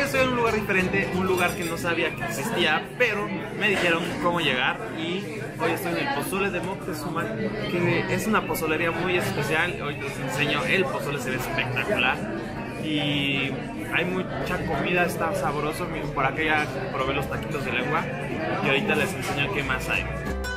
estoy en un lugar diferente, un lugar que no sabía que existía, pero me dijeron cómo llegar y hoy estoy en el Pozole de Moctezuma, que es una pozolería muy especial. Hoy les enseño, el pozole se ve espectacular y hay mucha comida, está sabroso. Por acá ya probé los taquitos de lengua y ahorita les enseño qué más hay.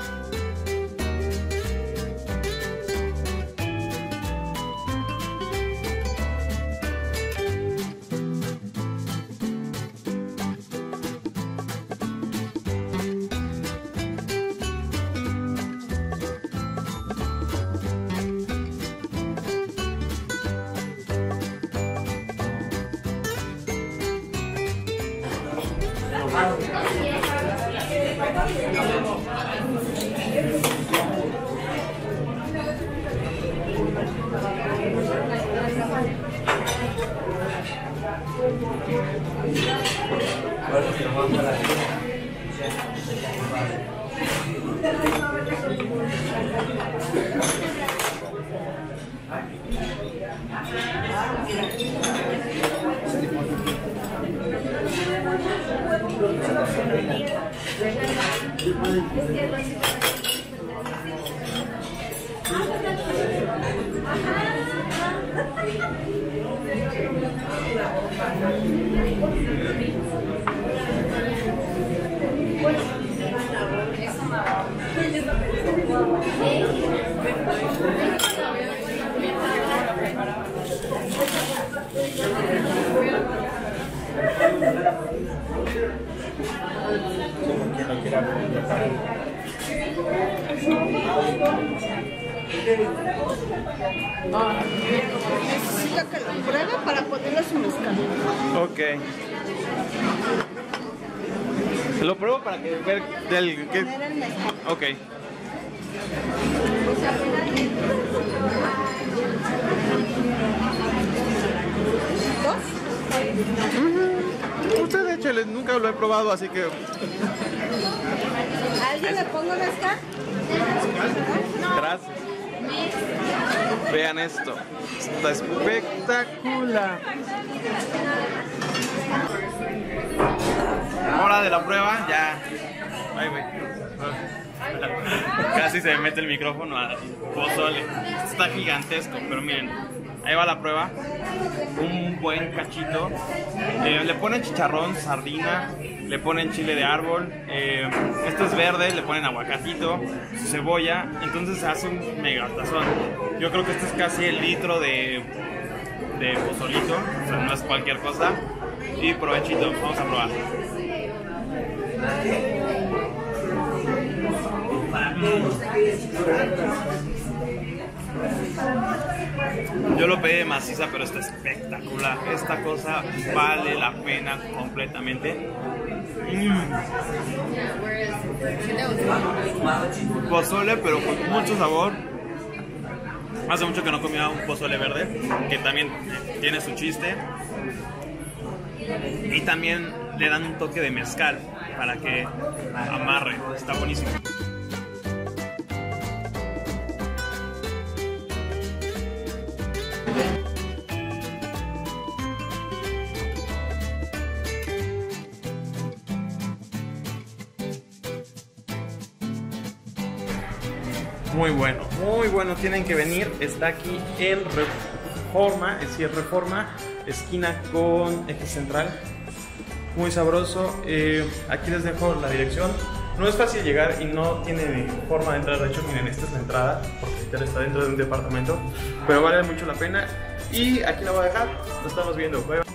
Necesito que lo pruebe para ponerlo en su mezcal. Ok. Lo pruebo para que ver del que... Ok. Usted échale, nunca lo he probado, así que... ¿Alguien le pongo mezcal? Gracias. Vean esto. Está espectacular. Hora de la prueba, ya. Ay, güey. Casi se me mete el micrófono al pozole. Está gigantesco, pero miren. Ahí va la prueba. Un buen cachito. Le ponen chicharrón, sardina, le ponen chile de árbol. Esto es verde, le ponen aguacatito, cebolla. Entonces se hace un mega tazón. Yo creo que este es casi el litro de pozolito. O sea, no es cualquier cosa. Y provechito, vamos a probar. Yo lo pedí de maciza, pero está espectacular. Esta cosa vale la pena completamente. Pozole, pero con mucho sabor. Hace mucho que no comía un pozole verde, que también tiene su chiste. Y también le dan un toque de mezcal para que amarre. Está buenísimo. Muy bueno, tienen que venir. Está aquí en Reforma, es decir, Reforma, esquina con Eje Central. Muy sabroso. Aquí les dejo la dirección. No es fácil llegar y no tiene forma de entrar. De hecho, miren, esta es la entrada, porque está dentro de un departamento, pero vale mucho la pena. Y aquí la voy a dejar. Nos estamos viendo. Bye, bye.